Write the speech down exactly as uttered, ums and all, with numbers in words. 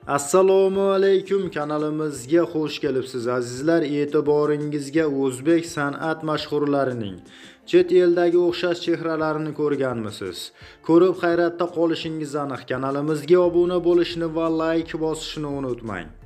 Assalomu alaykum, kanalimizga xush kelibsiz azizlar. E'tiboringizga o'zbek san'at mashhurlarining chet eldagi o'xshash chehralarini ko'rganmisiz? Ko'rib hayratda qolishingiz aniq. Kanalimizga obuna bo'lishni va like bosishni unutmang.